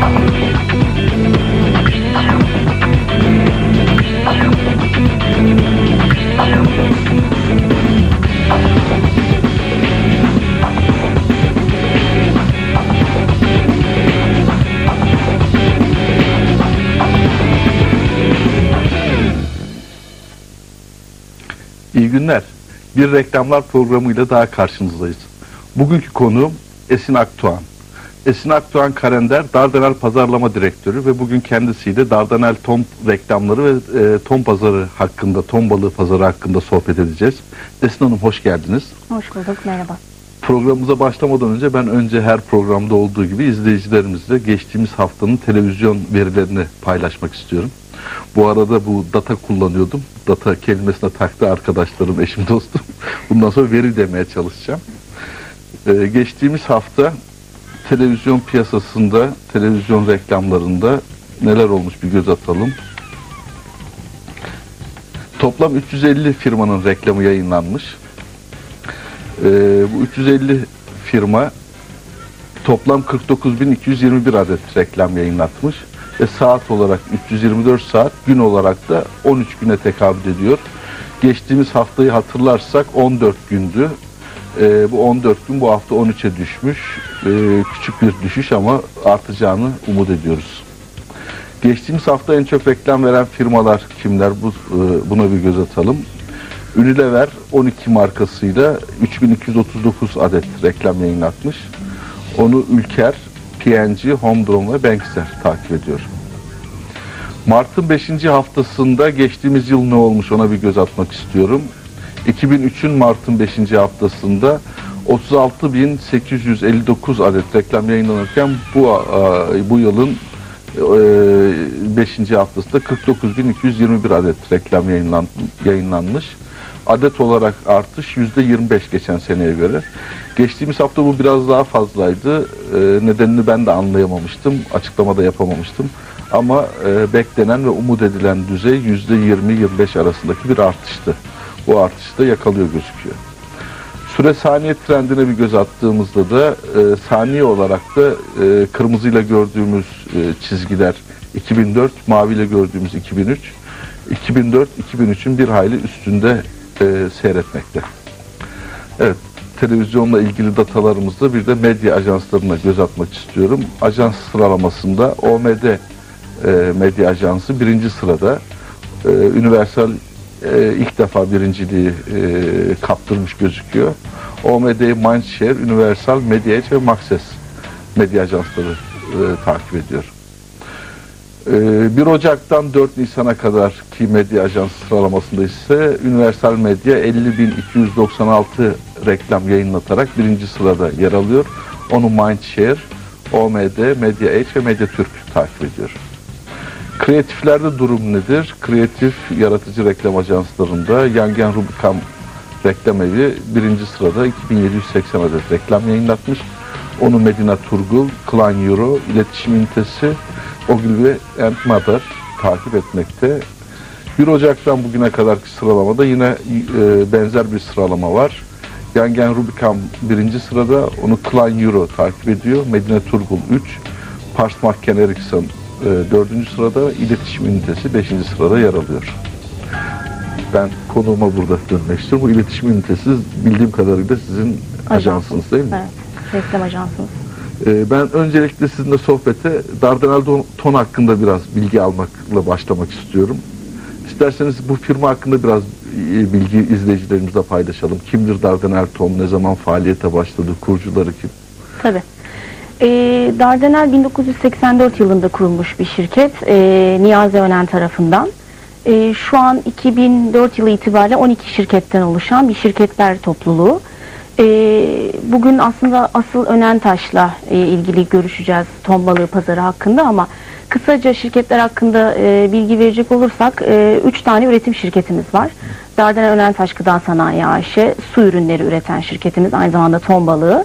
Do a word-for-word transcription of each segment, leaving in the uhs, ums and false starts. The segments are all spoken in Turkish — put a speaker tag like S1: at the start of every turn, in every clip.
S1: İyi günler. Bir reklamlar programıyla daha karşınızdayız. Bugünkü konuğum Esin Aktuğan. Esin Aktuğan Kalender, Dardanel Pazarlama Direktörü ve bugün kendisiyle Dardanel Ton reklamları ve e, ton pazarı hakkında, ton balığı pazarı hakkında sohbet edeceğiz. Esin Hanım hoş geldiniz.
S2: Hoş bulduk, merhaba.
S1: Programımıza başlamadan önce ben önce her programda olduğu gibi izleyicilerimizle geçtiğimiz haftanın televizyon verilerini paylaşmak istiyorum. Bu arada bu data kullanıyordum. Data kelimesine taktı arkadaşlarım, eşim, dostum. Bundan sonra veri demeye çalışacağım. Ee, geçtiğimiz hafta televizyon piyasasında, televizyon reklamlarında neler olmuş bir göz atalım. Toplam üç yüz elli firmanın reklamı yayınlanmış. Ee, bu üç yüz elli firma toplam kırk dokuz bin iki yüz yirmi bir adet reklam yayınlatmış. Ve saat olarak üç yüz yirmi dört saat, gün olarak da on üç güne tekabül ediyor. Geçtiğimiz haftayı hatırlarsak on dört gündü. Ee, bu on dört gün bu hafta on üçe düşmüş. Ee, küçük bir düşüş ama artacağını umut ediyoruz. Geçtiğimiz hafta en çok reklam veren firmalar kimler? Bu, e, buna bir göz atalım. Unilever on iki markasıyla üç bin iki yüz otuz dokuz adet reklam yayınlatmış. Onu Ülker, P and G, Homedrom ve Bankstar takip ediyor. Mart'ın beşinci haftasında geçtiğimiz yıl ne olmuş ona bir göz atmak istiyorum. iki bin üçün Mart'ın beşinci haftasında otuz altı bin sekiz yüz elli dokuz adet reklam yayınlanırken bu bu yılın beşinci haftasında kırk dokuz bin iki yüz yirmi bir adet reklam yayınlan, yayınlanmış. Adet olarak artış yüzde yirmi beş geçen seneye göre. Geçtiğimiz hafta bu biraz daha fazlaydı. Ee, nedenini ben de anlayamamıştım. Açıklamada yapamamıştım. Ama e, beklenen ve umut edilen düzey yüzde yirmi yirmi beş arasındaki bir artıştı. Bu artışı da yakalıyor gözüküyor. Süre saniye trendine bir göz attığımızda da e, saniye olarak da e, kırmızıyla gördüğümüz e, çizgiler iki bin dört, maviyle gördüğümüz iki bin üç. iki bin dört iki bin üçün bir hayli üstünde e, seyretmekte. Evet, televizyonla ilgili datalarımızda bir de medya ajanslarına göz atmak istiyorum. Ajans sıralamasında O M D e, Medya Ajansı birinci sırada. E, Universal e, ilk defa birinciliği e, kaptırmış gözüküyor. O M D Mindshare, Universal, Media ve Maxes medya ajansları e, takip ediyor. bir Ocak'tan dört Nisan'a kadar ki medya ajansı sıralamasında ise Universal Medya elli bin iki yüz doksan altı reklam yayınlatarak birinci sırada yer alıyor. Onu Mindshare, O M D, Media ve Media Türk takip ediyor. Kreatiflerde durum nedir? Kreatif yaratıcı reklam ajanslarında Yangen Rubicam reklam evi birinci sırada iki bin yedi yüz seksen adet reklam yayınlatmış. Onu Medina Turgul, Klein Euro, iletişim ünitesi Ogilvy and Mather takip etmekte. bir Ocak'tan bugüne kadarki sıralamada yine e, benzer bir sıralama var. Yangen Rubicam birinci sırada, onu Klein Euro takip ediyor. Medina Turgul üç, Pars Macken Eriksson e, dördüncü sırada, iletişim ünitesi beşinci sırada yer alıyor. Ben konuğuma burada dönmek istiyorum. Bu iletişim ünitesi bildiğim kadarıyla sizin ajansınız değil mi?
S2: Evet, reklam ajansınız.
S1: Ben öncelikle sizinle sohbete Dardanel Ton hakkında biraz bilgi almakla başlamak istiyorum. İsterseniz bu firma hakkında biraz bilgi izleyicilerimizle paylaşalım. Kimdir Dardanel Ton, ne zaman faaliyete başladı, kurucuları kim?
S2: Tabii. E, Dardanel bin dokuz yüz seksen dört yılında kurulmuş bir şirket. E, Niyazi Önen tarafından. E, şu an iki bin dört yılı itibariyle on iki şirketten oluşan bir şirketler topluluğu. Bugün aslında asıl Önentaş'la ilgili görüşeceğiz ton balığı pazarı hakkında ama kısaca şirketler hakkında bilgi verecek olursak üç tane üretim şirketimiz var. Dardanel Önentaş Gıda Sanayi A Ş, su ürünleri üreten şirketimiz, aynı zamanda ton balığı.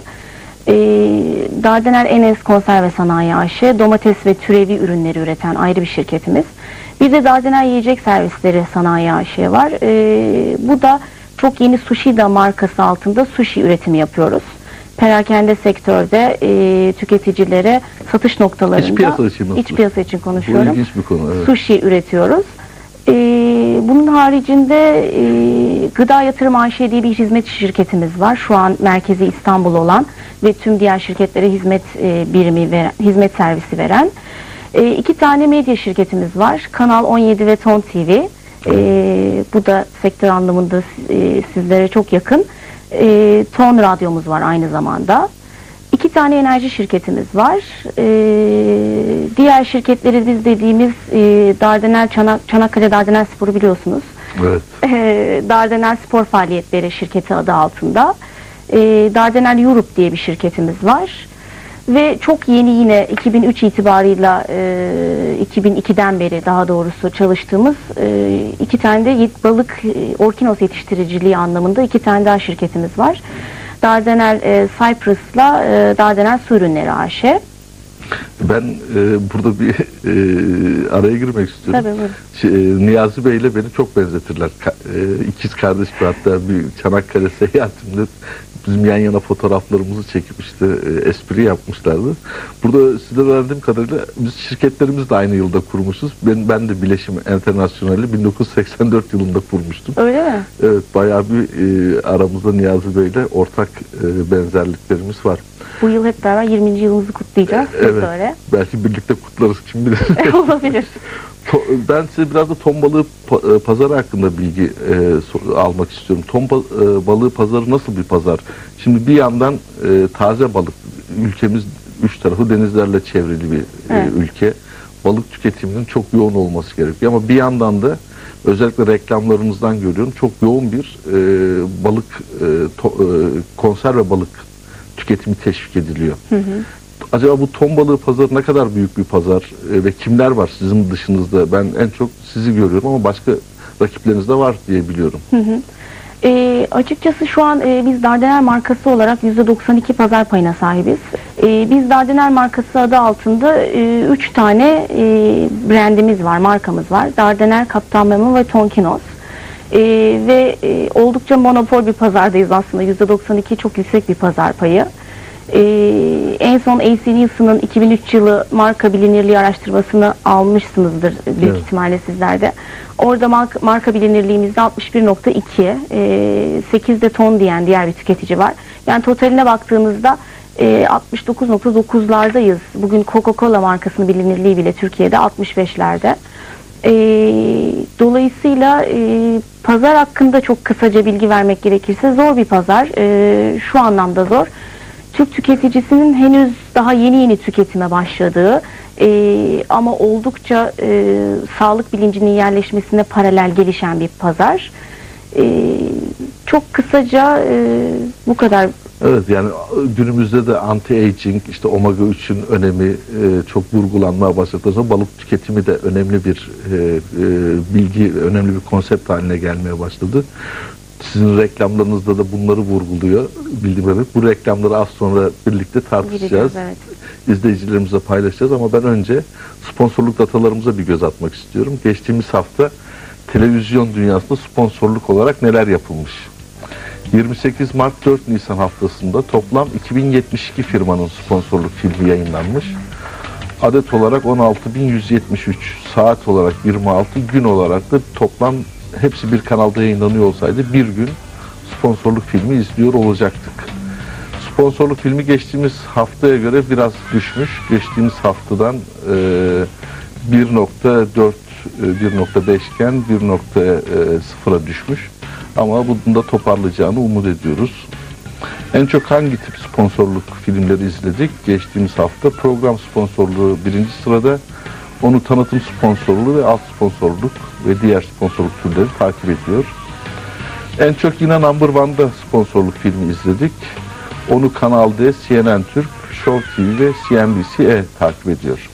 S2: Dardanel Enes Konserve Sanayi A Ş, domates ve türevi ürünleri üreten ayrı bir şirketimiz. Bir de Dardanel Yiyecek Servisleri Sanayi A Ş var. Bu da çok yeni Sushida markası altında sushi üretimi yapıyoruz. perakende sektörde e, tüketicilere satış noktalarında
S1: İç piyasa için nasıl?
S2: iç piyasa için
S1: Bu
S2: konuşuyorum.
S1: ilginç bir konu. Evet.
S2: Sushi üretiyoruz. E, bunun haricinde e, Gıda Yatırım A Ş diye bir hizmet şirketimiz var. Şu an merkezi İstanbul olan ve tüm diğer şirketlere hizmet e, birimi veren, hizmet servisi veren. E, iki tane medya şirketimiz var. Kanal on yedi ve Ton T V. E, bu da sektör anlamında e, sizlere çok yakın. E, Ton Radyomuz var aynı zamanda. İki tane enerji şirketimiz var. E, diğer şirketleri biz dediğimiz e, Dardanel Çanak, Çanakkale Dardanel Spor'u biliyorsunuz.
S1: Evet.
S2: E, Dardanel Spor Faaliyetleri şirketi adı altında. E, Dardanel Europe diye bir şirketimiz var. Ve çok yeni yine iki bin üç itibarıyla e, iki bin ikiden beri daha doğrusu çalıştığımız e, iki tane de balık e, orkinos yetiştiriciliği anlamında iki tane daha şirketimiz var. Dardanel e, Cyprus'la e, Dardanel Su Ürünleri A Ş.
S1: Ben e, burada bir e, araya girmek istiyorum.
S2: Tabii, buyurun.
S1: Şey, e, Niyazi Bey ile beni çok benzetirler. Ka, e, ikiz kardeş bir, hatta bir Çanakkale seyahatimde bizim yan yana fotoğraflarımızı çekip işte e, espri yapmışlardı. Burada size verdiğim kadarıyla biz şirketlerimiz de aynı yılda kurmuşuz. Ben, ben de Bileşim Enternasyonel'i bin dokuz yüz seksen dört yılında kurmuştum.
S2: Öyle mi?
S1: Evet, bayağı bir e, aramızda Niyazi Bey ile ortak e, benzerliklerimiz var.
S2: Bu yıl hep beraber yirminci yılımızı kutlayacağız.
S1: Evet.
S2: Böyle.
S1: Belki birlikte kutlarız, kim bilir.
S2: Olabilir.
S1: Ben size biraz da ton balığı pa- pazarı hakkında bilgi e, so- almak istiyorum. Ton ba- e, balığı pazarı nasıl bir pazar? Şimdi bir yandan e, taze balık, ülkemiz üç tarafı denizlerle çevrili bir e,
S2: Evet.
S1: ülke. Balık tüketiminin çok yoğun olması gerekiyor. Ama bir yandan da özellikle reklamlarınızdan görüyorum çok yoğun bir e, balık, e, to- e, konserve balık tüketimi teşvik ediliyor.
S2: Hı hı.
S1: Acaba bu ton balığı pazarı ne kadar büyük bir pazar e, ve kimler var sizin dışınızda? Ben en çok sizi görüyorum ama başka rakipleriniz de var diye biliyorum.
S2: Hı hı. E, açıkçası şu an e, biz Dardanel markası olarak yüzde doksan iki pazar payına sahibiz. E, biz Dardanel markası adı altında üç tane e, brandimiz var, markamız var. Dardanel, Kaptan Memo ve Tonkinos. E, ve e, oldukça monopol bir pazardayız aslında. yüzde doksan iki çok yüksek bir pazar payı. Ee, en son A C Nielsen'ın iki bin üç yılı marka bilinirliği araştırmasını almışsınızdır büyük
S1: Evet.
S2: ihtimalle sizler de. Orada marka, marka bilinirliğimizde altmış bir nokta iki, e, sekizde ton diyen diğer bir tüketici var. Yani totaline baktığımızda e, altmış dokuz nokta dokuzlardayız. Bugün Coca-Cola markasının bilinirliği bile Türkiye'de altmış beşlerde. E, dolayısıyla e, pazar hakkında çok kısaca bilgi vermek gerekirse zor bir pazar. E, şu anlamda zor. Türk tüketicisinin henüz daha yeni yeni tüketime başladığı e, ama oldukça e, sağlık bilincinin yerleşmesine paralel gelişen bir pazar. E, çok kısaca e, bu kadar.
S1: Evet, yani günümüzde de anti-aging, işte omega üçün önemi e, çok vurgulanmaya başladıktan sonra balık tüketimi de önemli bir e, e, bilgi, önemli bir konsept haline gelmeye başladı. Sizin reklamlarınızda da bunları vurguluyor bildiğim kadarıyla. Bu reklamları az sonra birlikte tartışacağız.
S2: Evet.
S1: İzleyicilerimize paylaşacağız ama ben önce sponsorluk datalarımıza bir göz atmak istiyorum. Geçtiğimiz hafta televizyon dünyasında sponsorluk olarak neler yapılmış? yirmi sekiz Mart dört Nisan haftasında toplam iki bin yetmiş iki firmanın sponsorluk filmi yayınlanmış. Adet olarak on altı bin yüz yetmiş üç, saat olarak yirmi altı, gün olarak da toplam hepsi bir kanalda yayınlanıyor olsaydı bir gün sponsorluk filmi izliyor olacaktık. Sponsorluk filmi geçtiğimiz haftaya göre biraz düşmüş. Geçtiğimiz haftadan e, bir nokta dört, bir nokta beş iken bir nokta sıfıra düşmüş. Ama bunun da toparlayacağını umut ediyoruz. En çok hangi tip sponsorluk filmleri izledik? Geçtiğimiz hafta program sponsorluğu birinci sırada, onu tanıtım sponsorluğu ve alt sponsorluk ve diğer sponsorluk türleri takip ediyor. En çok yine Number One'da sponsorluk filmi izledik. Onu Kanal D, C N N Türk, Show T V ve C N B C E takip ediyor.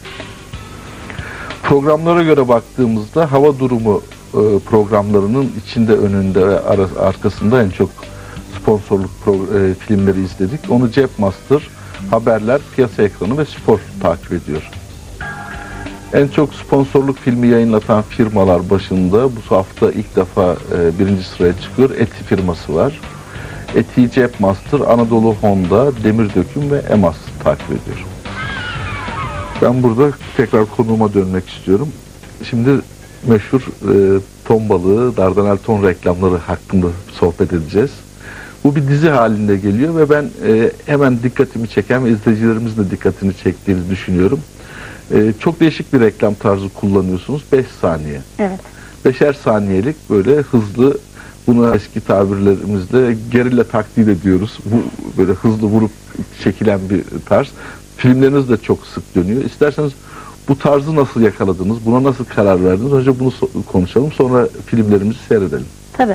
S1: Programlara göre baktığımızda hava durumu e, programlarının içinde, önünde ve ara, arkasında en çok sponsorluk pro, e, filmleri izledik. Onu Cep Master, Haberler, Piyasa Ekranı ve Spor takip ediyor. En çok sponsorluk filmi yayınlatan firmalar başında bu hafta ilk defa e, birinci sıraya çıkıyor. Eti firması var. E T C Master, Anadolu Honda, Demirdöküm ve EMAS takip ediyor. Ben burada tekrar konuğuma dönmek istiyorum. Şimdi meşhur e, ton balığı, Dardanel ton reklamları hakkında sohbet edeceğiz. Bu bir dizi halinde geliyor ve ben e, hemen dikkatimi çeken ve izleyicilerimizin de dikkatini çektiğini düşünüyorum. E, çok değişik bir reklam tarzı kullanıyorsunuz. beş saniye.
S2: Evet.
S1: Beşer saniyelik böyle hızlı, buna eski tabirlerimizde gerilla taktiği de diyoruz. Bu böyle hızlı vurup çekilen bir tarz. Filmleriniz de çok sık dönüyor. İsterseniz bu tarzı nasıl yakaladınız? Buna nasıl karar verdiniz? Önce bunu so- konuşalım. Sonra filmlerimizi seyredelim.
S2: Tabii.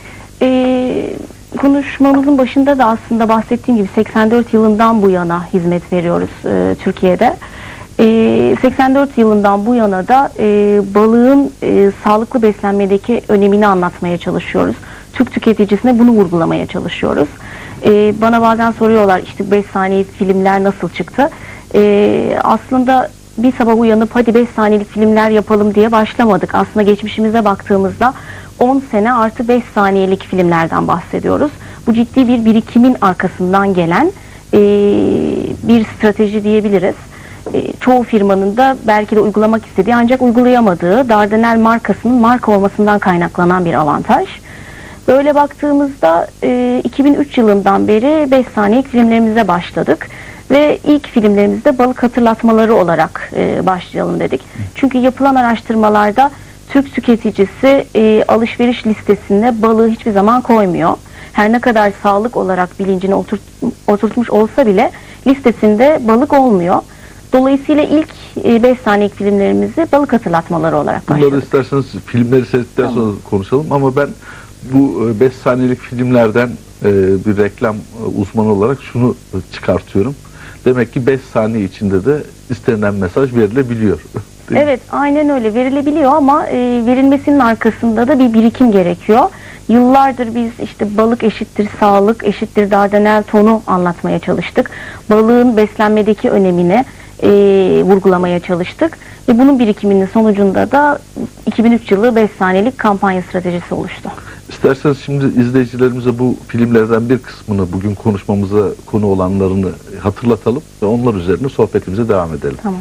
S2: Ee, konuşmamızın başında da aslında bahsettiğim gibi seksen dört yılından bu yana hizmet veriyoruz e, Türkiye'de. E, seksen dört yılından bu yana da e, balığın e, sağlıklı beslenmedeki önemini anlatmaya çalışıyoruz. Türk tüketicisine bunu vurgulamaya çalışıyoruz. E, bana bazen soruyorlar işte beş saniyelik filmler nasıl çıktı? E, aslında bir sabah uyanıp hadi beş saniyelik filmler yapalım diye başlamadık. Aslında geçmişimize baktığımızda on sene artı beş saniyelik filmlerden bahsediyoruz. Bu ciddi bir birikimin arkasından gelen e, bir strateji diyebiliriz. E, çoğu firmanın da belki de uygulamak istediği ancak uygulayamadığı Dardanel markasının marka olmasından kaynaklanan bir avantaj. Böyle baktığımızda e, iki bin üç yılından beri beş saniyelik filmlerimize başladık. Ve ilk filmlerimizde balık hatırlatmaları olarak e, başlayalım dedik. Çünkü yapılan araştırmalarda Türk tüketicisi e, alışveriş listesinde balığı hiçbir zaman koymuyor. Her ne kadar sağlık olarak bilincine oturt, oturtmuş olsa bile listesinde balık olmuyor. Dolayısıyla ilk beş saniyelik filmlerimizi balık hatırlatmaları olarak başladık.
S1: Bunları isterseniz filmleri seyrettikten
S2: Tamam.
S1: sonra konuşalım ama ben bu beş saniyelik filmlerden e, bir reklam uzmanı olarak şunu çıkartıyorum. Demek ki beş saniye içinde de istenilen mesaj verilebiliyor.
S2: Evet, aynen öyle verilebiliyor ama e, verilmesinin arkasında da bir birikim gerekiyor. Yıllardır biz işte balık eşittir sağlık eşittir Dardanel tonu anlatmaya çalıştık. Balığın beslenmedeki önemini e, vurgulamaya çalıştık. Ve bunun birikiminin sonucunda da iki bin üç yılı beş saniyelik kampanya stratejisi oluştu.
S1: İsterseniz şimdi izleyicilerimize bu filmlerden bir kısmını, bugün konuşmamıza konu olanlarını hatırlatalım ve onlar üzerine sohbetimize devam edelim.
S2: Tamam.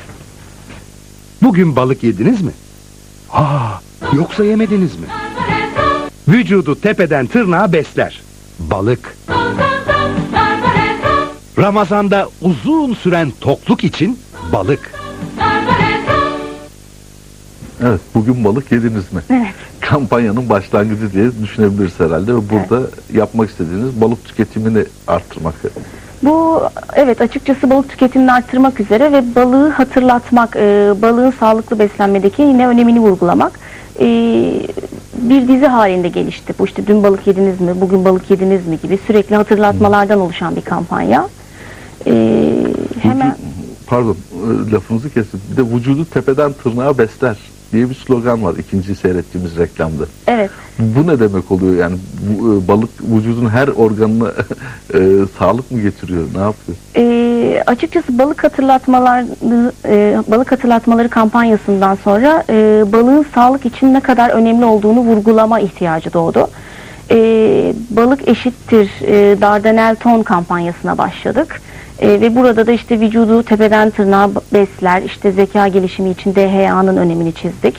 S3: Bugün balık yediniz mi? Ha, yoksa yemediniz mi? Vücudu tepeden tırnağa besler. Balık. Ramazanda uzun süren tokluk için balık.
S1: Evet, bugün balık yediniz mi?
S2: Evet.
S1: Kampanyanın başlangıcı diye düşünebiliriz herhalde ve burada evet. yapmak istediğiniz balık tüketimini arttırmak.
S2: Bu evet açıkçası balık tüketimini arttırmak üzere ve balığı hatırlatmak, e, balığın sağlıklı beslenmedeki yine önemini vurgulamak e, bir dizi halinde gelişti. Bu işte dün balık yediniz mi, bugün balık yediniz mi gibi sürekli hatırlatmalardan oluşan bir kampanya. E, hemen
S1: Pardon lafınızı kesin. Bir de vücudu tepeden tırnağa besler diye bir slogan var ikinci seyrettiğimiz reklamda.
S2: Evet.
S1: Bu ne demek oluyor yani? Bu, balık vücudun her organına e, sağlık mı getiriyor? Ne yapıyor?
S2: E, açıkçası balık hatırlatmaları e, balık hatırlatmaları kampanyasından sonra e, balığın sağlık için ne kadar önemli olduğunu vurgulama ihtiyacı doğdu. E, balık eşittir e, Dardanel ton kampanyasına başladık. E, ve burada da işte vücudu tepeden tırnağa besler, işte zeka gelişimi için D H A'nın önemini çizdik.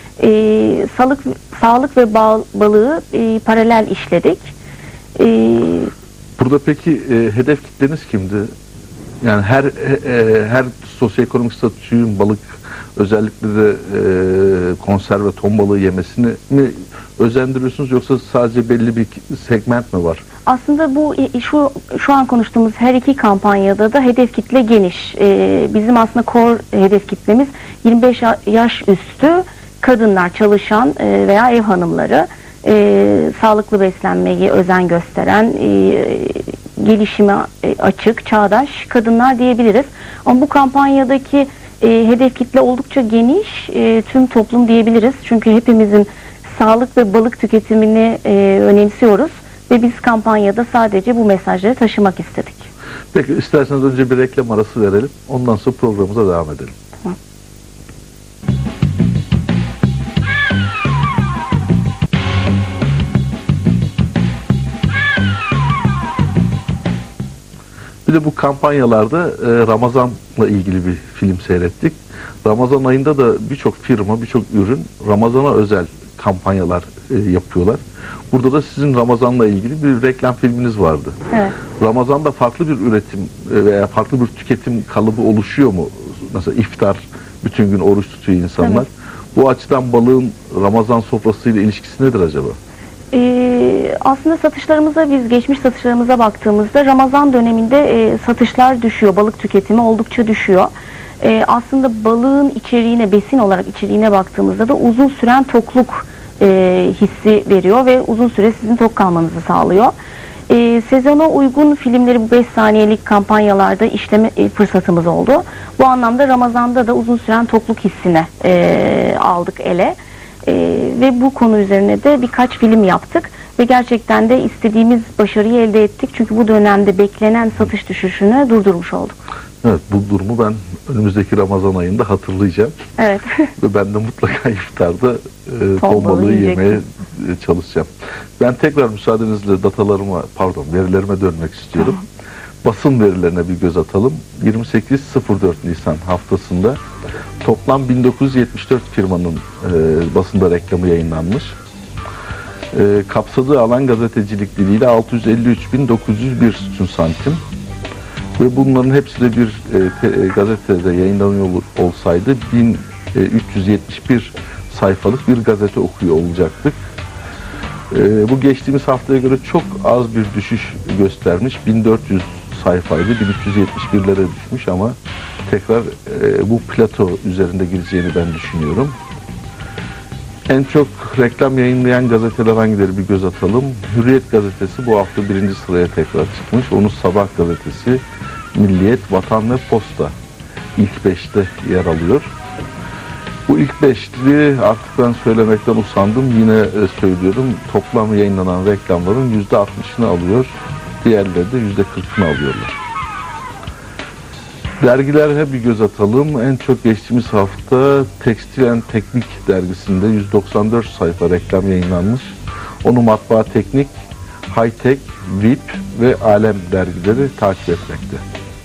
S2: E, sağlık, sağlık ve bal, balığı e, paralel işledik. E,
S1: Burada peki e, hedef kitleniz kimdi? Yani her e, her sosyoekonomik statünün balık, özellikle de e, konserve ton balığı yemesini mi özendiriyorsunuz yoksa sadece belli bir segment mi var?
S2: Aslında bu şu şu an konuştuğumuz her iki kampanyada da hedef kitle geniş. Ee, bizim aslında core hedef kitlemiz yirmi beş yaş üstü kadınlar, çalışan e, veya ev hanımları, e, sağlıklı beslenmeye özen gösteren, e, gelişime e, açık, çağdaş kadınlar diyebiliriz. Ama bu kampanyadaki e, hedef kitle oldukça geniş, e, tüm toplum diyebiliriz. Çünkü hepimizin sağlık ve balık tüketimini e, önemsiyoruz. Ve biz kampanyada sadece bu mesajları taşımak istedik.
S1: Peki isterseniz önce bir reklam arası verelim. Ondan sonra programımıza devam edelim.
S2: Tamam.
S1: Bir de bu kampanyalarda e, Ramazan'la ilgili bir film seyrettik. Ramazan ayında da birçok firma, birçok ürün Ramazan'a özel kampanyalar e, yapıyorlar. Burada da sizin Ramazan'la ilgili bir reklam filminiz vardı.
S2: Evet.
S1: Ramazan'da farklı bir üretim e, veya farklı bir tüketim kalıbı oluşuyor mu? Mesela iftar, bütün gün oruç tutuyor insanlar.
S2: Evet.
S1: Bu açıdan balığın Ramazan sofrasıyla ilişkisi nedir acaba?
S2: Ee, aslında satışlarımıza, biz geçmiş satışlarımıza baktığımızda Ramazan döneminde e, satışlar düşüyor. Balık tüketimi oldukça düşüyor. E, aslında balığın içeriğine, besin olarak içeriğine baktığımızda da uzun süren tokluk e, hissi veriyor ve uzun süre sizin tok kalmanızı sağlıyor. E, sezona uygun filmleri bu beş saniyelik kampanyalarda işleme e, fırsatımız oldu. Bu anlamda Ramazan'da da uzun süren tokluk hissine e, aldık ele. Ee, ve bu konu üzerine de birkaç film yaptık ve gerçekten de istediğimiz başarıyı elde ettik. Çünkü bu dönemde beklenen satış düşüşünü durdurmuş olduk.
S1: Evet, bu durumu ben önümüzdeki Ramazan ayında hatırlayacağım.
S2: Evet.
S1: Ve ben de mutlaka iftarda e,
S2: Ton
S1: ton balığı
S2: balığı
S1: yemeye
S2: yiyeceksin.
S1: e, çalışacağım. Ben tekrar müsaadenizle datalarıma, pardon verilerime dönmek istiyorum. Basın verilerine bir göz atalım. yirmi sekiz dört Nisan haftasında toplam bin dokuz yüz yetmiş dört firmanın e, basında reklamı yayınlanmış. E, kapsadığı alan gazetecilik diliyle altı yüz elli üç bin dokuz yüz bir sütun santim. Ve bunların hepsi de bir e, te, e, gazetede yayınlanıyor ol- olsaydı bin üç yüz yetmiş bir sayfalık bir gazete okuyor olacaktık. E, bu geçtiğimiz haftaya göre çok az bir düşüş göstermiş. bin dört yüz sayfaydı, bin üç yüz yetmiş birlere düşmüş ama tekrar e, bu plato üzerinde gireceğini ben düşünüyorum. En çok reklam yayınlayan gazeteler hangileri bir göz atalım. Hürriyet gazetesi bu hafta birinci sıraya tekrar çıkmış. Onun Sabah gazetesi, Milliyet, Vatan ve Posta ilk beşte yer alıyor. Bu ilk beşli artık ben söylemekten usandım. Yine e, söylüyorum. Toplam yayınlanan reklamların yüzde altmışını alıyor. Diğerleri de yüzde kırkını alıyorlar. Dergilere bir göz atalım. En çok geçtiğimiz hafta Tekstil and Teknik dergisinde yüz doksan dört sayfa reklam yayınlanmış. Onu Matbaa Teknik, High Tech, V I P ve Alem dergileri takip etmekte.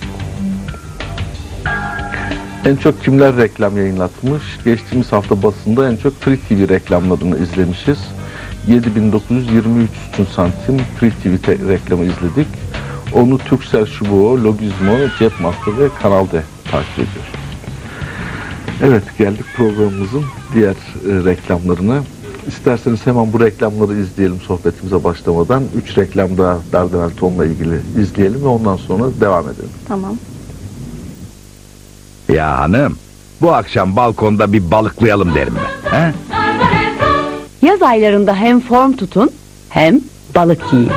S1: En çok kimler reklam yayınlatmış? Geçtiğimiz hafta basında en çok Free T V reklamlarını izlemişiz. yedi bin dokuz yüz yirmi üç sütun santim Free T V te- reklamı izledik. Onu Turkcell Şubo, Logizmo, Cepmaster ve Kanal D takip ediyor. Evet, geldik programımızın diğer e, reklamlarına. İsterseniz hemen bu reklamları izleyelim sohbetimize başlamadan. Üç reklam daha Dardanel Ton'la ilgili izleyelim ve ondan sonra devam edelim.
S2: Tamam.
S3: Ya hanım, bu akşam balkonda bir balıklayalım derim ben. He?
S4: Yaz aylarında hem form tutun hem balık yiyin.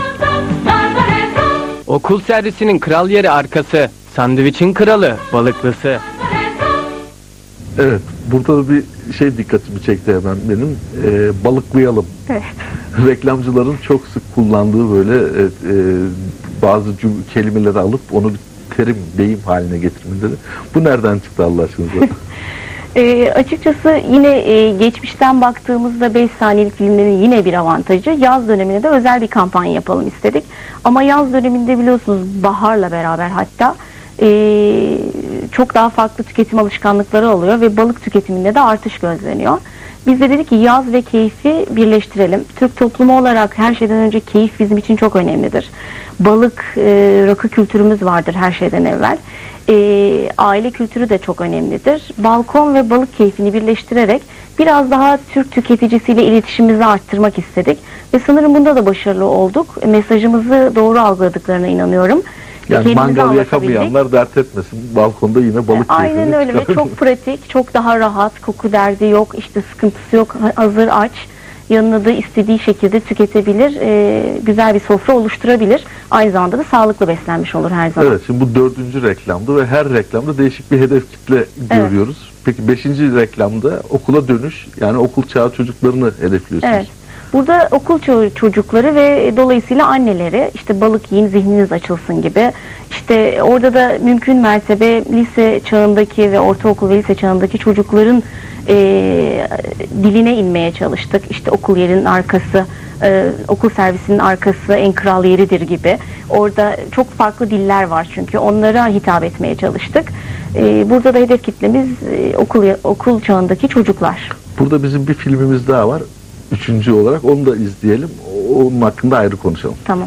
S5: Okul servisinin kral yeri arkası, sandviçin kralı, balıklısı.
S1: Evet, burada bir şey dikkatimi çekti hemen benim. E, balıklayalım.
S2: Evet.
S1: Reklamcıların çok sık kullandığı böyle e, e, bazı cüm- kelimeleri alıp onu bir terim, deyim haline getirmeleri. Bu nereden çıktı Allah aşkına?
S2: E, açıkçası yine e, geçmişten baktığımızda beş saniyelik filmlerin yine bir avantajı. Yaz döneminde de özel bir kampanya yapalım istedik. Ama yaz döneminde biliyorsunuz baharla beraber hatta e, çok daha farklı tüketim alışkanlıkları oluyor ve balık tüketiminde de artış gözleniyor. Biz de dedik ki yaz ve keyfi birleştirelim. Türk toplumu olarak her şeyden önce keyif bizim için çok önemlidir. Balık, e, rakı kültürümüz vardır her şeyden evvel. E, aile kültürü de çok önemlidir. Balkon ve balık keyfini birleştirerek biraz daha Türk tüketicisiyle iletişimimizi arttırmak istedik. Ve sanırım bunda da başarılı olduk. Mesajımızı doğru algıladıklarına inanıyorum.
S1: Yani
S2: Kendimizi
S1: mangal
S2: anlatabildik.
S1: yakamayanlar dert etmesin. Balkonda yine balık
S2: Aynen
S1: keyfini
S2: öyle ve
S1: çıkarın.
S2: çok pratik, çok daha rahat, koku derdi yok, işte sıkıntısı yok, hazır aç, yanına da istediği şekilde tüketebilir, e, güzel bir sofra oluşturabilir. Aynı zamanda da sağlıklı beslenmiş olur her zaman.
S1: Evet, şimdi bu dördüncü reklamdı ve her reklamda değişik bir hedef kitle görüyoruz. Peki beşinci reklamda okula dönüş, yani okul çağı çocuklarını hedefliyorsunuz.
S2: Evet. Burada okul ço- çocukları ve dolayısıyla anneleri işte balık yiyin zihniniz açılsın gibi. İşte orada da mümkün mertebe lise çağındaki ve ortaokul ve lise çağındaki çocukların e, diline inmeye çalıştık. İşte okul yerinin arkası, e, okul servisinin arkası en kral yeridir gibi. Orada çok farklı diller var çünkü onlara hitap etmeye çalıştık. E, burada da hedef kitlemiz e, okul okul çağındaki çocuklar.
S1: Burada bizim bir filmimiz daha var. Üçüncü olarak onu da izleyelim. Onun hakkında ayrı konuşalım.
S2: Tamam.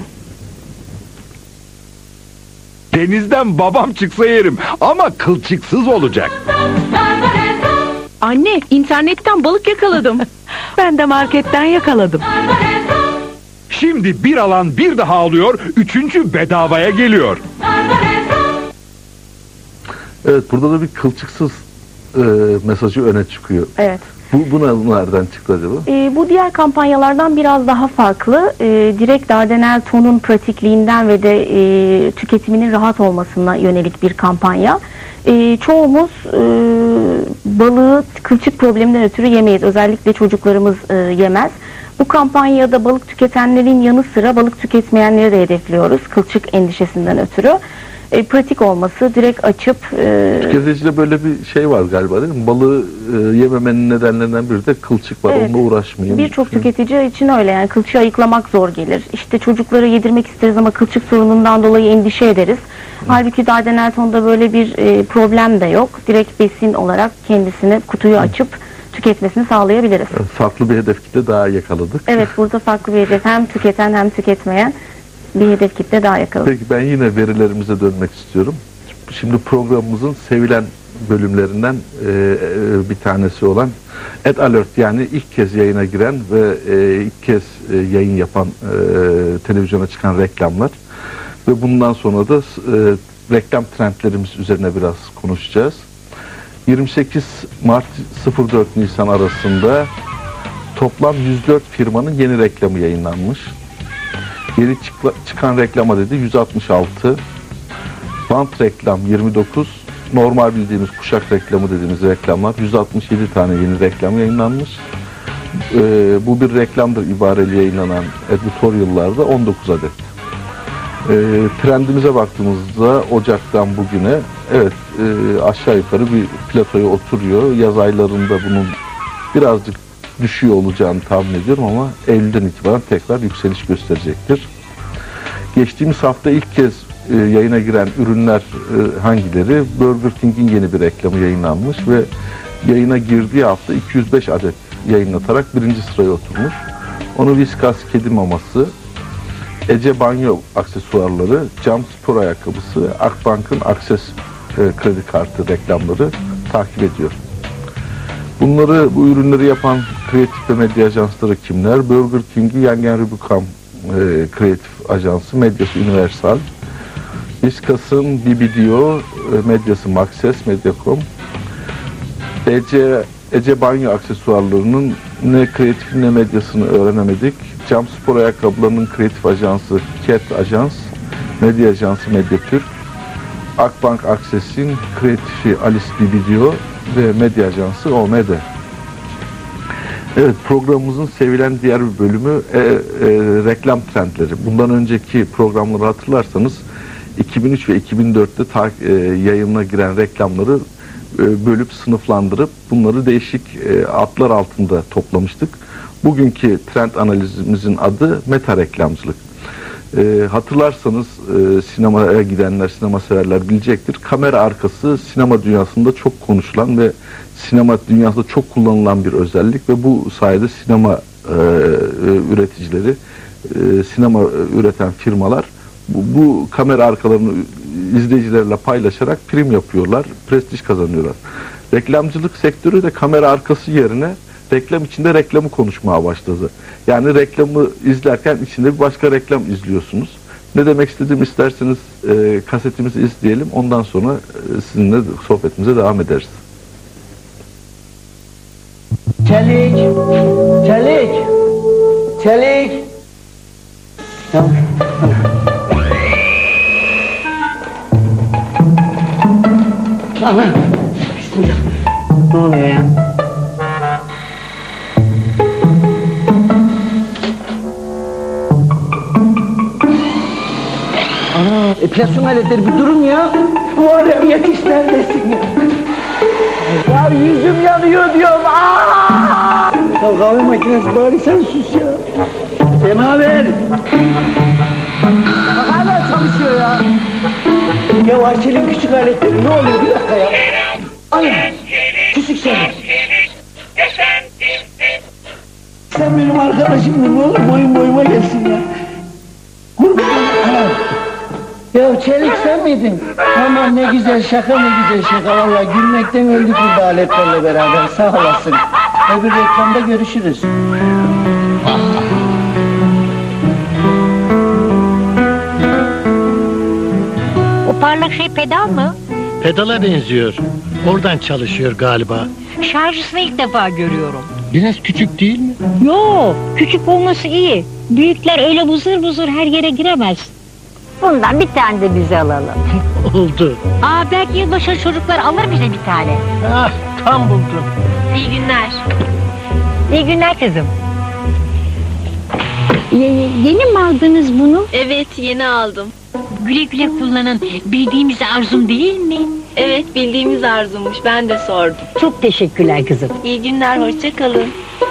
S3: Denizden babam çıksa yerim ama kılçıksız olacak.
S4: Anne, internetten balık yakaladım. Ben de marketten yakaladım.
S3: Şimdi bir alan bir daha alıyor, üçüncü bedavaya geliyor.
S1: Evet, burada da bir kılçıksız e, mesajı öne çıkıyor.
S2: Evet.
S1: Bu, bu nereden çıktı acaba?
S2: E, bu diğer kampanyalardan biraz daha farklı. E, direkt Dardanel tonun pratikliğinden ve de e, tüketiminin rahat olmasına yönelik bir kampanya. E, çoğumuz e, balığı kılçık probleminden ötürü yemeyiz. Özellikle çocuklarımız e, yemez. Bu kampanyada balık tüketenlerin yanı sıra balık tüketmeyenleri de hedefliyoruz. Kılçık endişesinden ötürü. E, pratik olması, direkt açıp... E,
S1: Tüketicide böyle bir şey var galiba değil mi? Balığı e, yememenin nedenlerinden biri de kılçık var.
S2: Evet.
S1: Onunla uğraşmayayım.
S2: Birçok tüketici için öyle, yani kılçığı ayıklamak zor gelir. İşte çocuklara yedirmek isteriz ama kılçık sorunundan dolayı endişe ederiz. Hı. Halbuki Dardanel tonda böyle bir e, problem de yok. Direkt besin olarak kendisini kutuyu açıp tüketmesini sağlayabiliriz.
S1: Evet, farklı bir hedef kitle daha yakaladık.
S2: Evet, burada farklı bir hedef, hem tüketen hem tüketmeyen bir hedef kitle daha yakaladık.
S1: Peki ben yine verilerimize dönmek istiyorum. Şimdi programımızın sevilen bölümlerinden e, e, bir tanesi olan Ad Alert, yani ilk kez yayına giren ve e, ilk kez e, yayın yapan e, televizyona çıkan reklamlar ve bundan sonra da e, reklam trendlerimiz üzerine biraz konuşacağız. yirmi sekiz Mart sıfır dört Nisan arasında toplam yüz dört firmanın yeni reklamı yayınlanmış. Yeni çıkla, çıkan reklama dedi yüz altmış altı, bant reklam yirmi dokuz, normal bildiğimiz kuşak reklamı dediğimiz reklamlar yüz altmış yedi tane yeni reklam yayınlanmış. Ee, bu bir reklamdır ibareli yayınlanan editorial'larda on dokuz adet. Ee, trendimize baktığımızda Ocak'tan bugüne evet e, aşağı yukarı bir platoya oturuyor. Yaz aylarında bunun birazcık düşüyor olacağını tahmin ediyorum ama Eylül'den itibaren tekrar yükseliş gösterecektir. Geçtiğimiz hafta ilk kez e, yayına giren ürünler e, hangileri? Burger King'in yeni bir reklamı yayınlanmış ve yayına girdiği hafta iki yüz beş adet yayınlatarak birinci sıraya oturmuş. Onu Whiskas kedi maması, Ece banyo aksesuarları, Cam spor ayakkabısı, Akbank'ın Akses e, kredi kartı reklamları takip ediyor. Bunları, bu ürünleri yapan kreatif ve medya ajansları kimler? Burger King'i Yengen Rubicam e, kreatif ajansı, medyası Universal. Whiskas,'ın B B D O, e, medyası Maxes, Mediacom. Ece, Ece banyo aksesuarlarının ne kreatif ne medyasını öğrenemedik. Cam spor ayakkabılarının kreatif ajansı Cat Ajans, medya ajansı Medyatürk. Akbank Akses'in kreatifi Alice B B D O ve medya ajansı O M D. Evet, programımızın sevilen diğer bir bölümü e, e, reklam trendleri. Bundan önceki programları hatırlarsanız iki bin üç ve iki bin dörtte ta, e, yayına giren reklamları e, bölüp sınıflandırıp bunları değişik e, adlar altında toplamıştık. Bugünkü trend analizimizin adı meta reklamcılık. E, hatırlarsanız e, sinemaya gidenler, sinema severler bilecektir. Kamera arkası sinema dünyasında çok konuşulan ve sinema dünyasında çok kullanılan bir özellik ve bu sayede sinema e, üreticileri, e, sinema üreten firmalar bu, bu kamera arkalarını izleyicilerle paylaşarak prim yapıyorlar, prestij kazanıyorlar. Reklamcılık sektörü de kamera arkası yerine reklam içinde reklamı konuşmaya başladı. Yani reklamı izlerken içinde bir başka reklam izliyorsunuz. Ne demek istediğimi isterseniz e, kasetimizi izleyelim. Ondan sonra e, sizinle sohbetimize devam ederiz.
S6: Çelik, çelik, çelik. Tamam. Tamam. Bismillah. Ne oluyor ya? enflasyon aletleri bir durun ya. Muharrem yetiş neredesin ya? Ya yüzüm yanıyor diyorum. Aa! Ya kahve makinesi bari sen sus ya. Semaver. Bak hala çalışıyor ya. Ya Ayşe'nin küçük aletleri ne oluyor bir dakika ya. Ay küçük şey. Sen benim arkadaşımdın oğlum, boyun boyuma gelsin ya. Kurban anam. Ya Çelik sen miydin? Aman ne güzel şaka, ne güzel şaka. Vallahi gülmekten öldük burada aletlerle beraber, sağ olasın. Öbür reklamda görüşürüz.
S7: O parlak şey pedal mı?
S8: Pedala benziyor. Oradan çalışıyor galiba.
S7: Şarjısını ilk defa görüyorum.
S8: Biraz küçük değil mi?
S7: Yo, küçük olması iyi. Büyükler öyle buzur buzur her yere giremez. Bundan bir tane de bize alalım.
S8: Oldu.
S7: Aa, belki yılbaşı çocuklar alır bize bir tane.
S8: Ah, tam buldum.
S7: İyi günler. İyi günler kızım. Yeni mi aldınız bunu?
S9: Evet, yeni aldım.
S7: Güle güle kullanın. Bildiğimiz Arzum değil mi?
S9: Evet, bildiğimiz Arzu'muş. Ben de sordum.
S7: Çok teşekkürler kızım.
S9: İyi günler, hoşça kalın.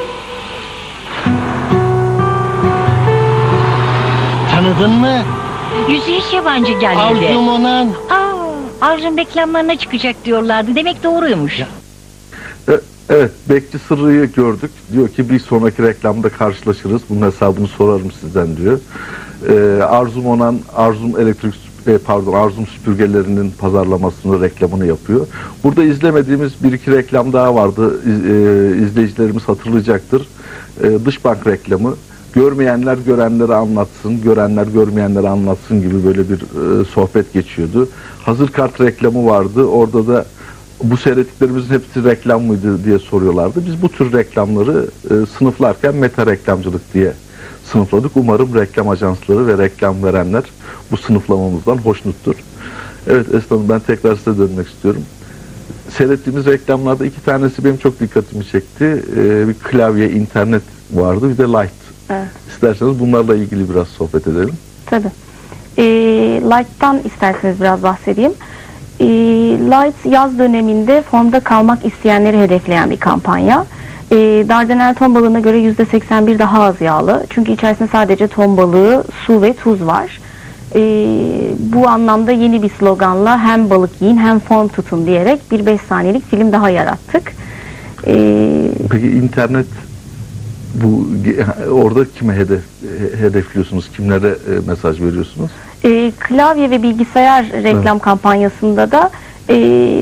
S8: Tanıdın mı?
S7: Yüzü hiç yabancı gelmedi.
S8: Arzum Onan.
S7: Aa, Arzum reklamlarına çıkacak diyorlardı. Demek doğruymuş.
S1: E, Evet, Bekçi Sırrı'yı gördük. Diyor ki bir sonraki reklamda karşılaşırız. Bunun hesabını sorarım sizden diyor. Ee, Arzum Onan, Arzum elektrik, e, pardon Arzum süpürgelerinin pazarlamasını, reklamını yapıyor. Burada izlemediğimiz bir iki reklam daha vardı. İz, e, izleyicilerimiz hatırlayacaktır. E, dış bank reklamı. Görmeyenler görenleri anlatsın, görenler görmeyenleri anlatsın gibi böyle bir e, sohbet geçiyordu. Hazır kart reklamı vardı. Orada da bu seyrettiklerimizin hepsi reklam mıydı diye soruyorlardı. Biz bu tür reklamları e, sınıflarken meta reklamcılık diye sınıfladık. Umarım reklam ajansları ve reklam verenler bu sınıflamamızdan hoşnuttur. Evet Esra Hanım, ben tekrar size dönmek istiyorum. Seyrettiğimiz reklamlarda iki tanesi benim çok dikkatimi çekti. E, bir klavye, internet vardı, bir de light.
S2: Evet.
S1: İsterseniz bunlarla ilgili biraz sohbet edelim.
S2: Tabii. E, Light'tan isterseniz biraz bahsedeyim. E, Light yaz döneminde formda kalmak isteyenleri hedefleyen bir kampanya. E, Dardanel ton balığına göre yüzde seksen bir daha az yağlı. Çünkü içerisinde sadece ton balığı, su ve tuz var. E, bu anlamda yeni bir sloganla hem balık yiyin hem form tutun diyerek bir beş saniyelik film daha yarattık. E,
S1: Peki internet, bu orada kime hedef hedefliyorsunuz? Kimlere e, mesaj veriyorsunuz?
S2: E, klavye ve bilgisayar reklam
S1: Evet.
S2: kampanyasında da e,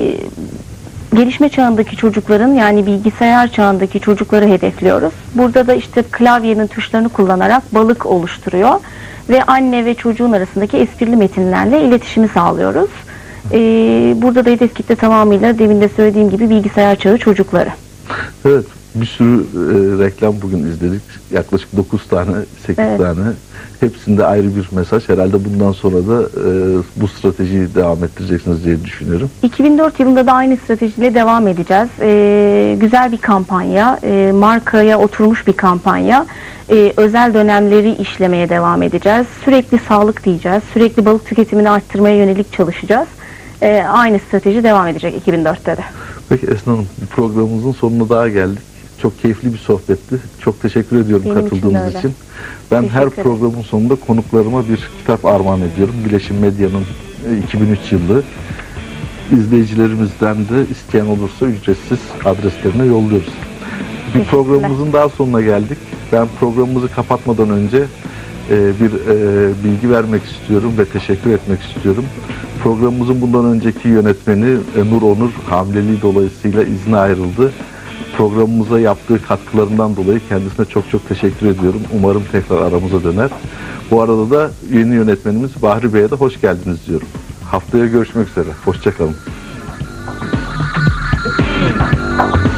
S2: gelişme çağındaki çocukların, yani bilgisayar çağındaki çocukları hedefliyoruz. Burada da işte klavyenin tuşlarını kullanarak balık oluşturuyor ve anne ve çocuğun arasındaki esprili metinlerle iletişimi sağlıyoruz. E, burada da hedef kitle tamamıyla demin de söylediğim gibi bilgisayar çağı çocukları.
S1: Evet, bir sürü e, reklam bugün izledik. Yaklaşık dokuz tane, sekiz
S2: Evet.
S1: tane. Hepsinde ayrı bir mesaj. Herhalde bundan sonra da e, bu stratejiyi devam ettireceksiniz diye düşünüyorum.
S2: iki bin dört yılında da aynı stratejiyle devam edeceğiz. Ee, güzel bir kampanya, e, markaya oturmuş bir kampanya. Ee, özel dönemleri işlemeye devam edeceğiz. Sürekli sağlık diyeceğiz. Sürekli balık tüketimini arttırmaya yönelik çalışacağız. Ee, aynı strateji devam edecek iki bin dörtte de.
S1: Peki Esna Hanım, bu programımızın sonuna daha geldik. Çok keyifli bir sohbetti. Çok teşekkür ediyorum
S2: Benim için de
S1: katıldığınız
S2: öyle.
S1: için. Ben
S2: Teşekkür
S1: her
S2: ederim.
S1: programın sonunda konuklarıma bir kitap armağan ediyorum. Bileşim Medya'nın e, iki bin üç yılı. İzleyicilerimizden de isteyen olursa ücretsiz adreslerine yolluyoruz. Bir
S2: Teşekkürler.
S1: programımızın daha sonuna geldik. Ben programımızı kapatmadan önce e, bir e, bilgi vermek istiyorum ve teşekkür etmek istiyorum. Programımızın bundan önceki yönetmeni e, Nur Onur hamileliği dolayısıyla izne ayrıldı. Programımıza yaptığı katkılarından dolayı kendisine çok çok teşekkür ediyorum. Umarım tekrar aramıza döner. Bu arada da yeni yönetmenimiz Bahri Bey'e de hoş geldiniz diyorum. Haftaya görüşmek üzere. Hoşça kalın.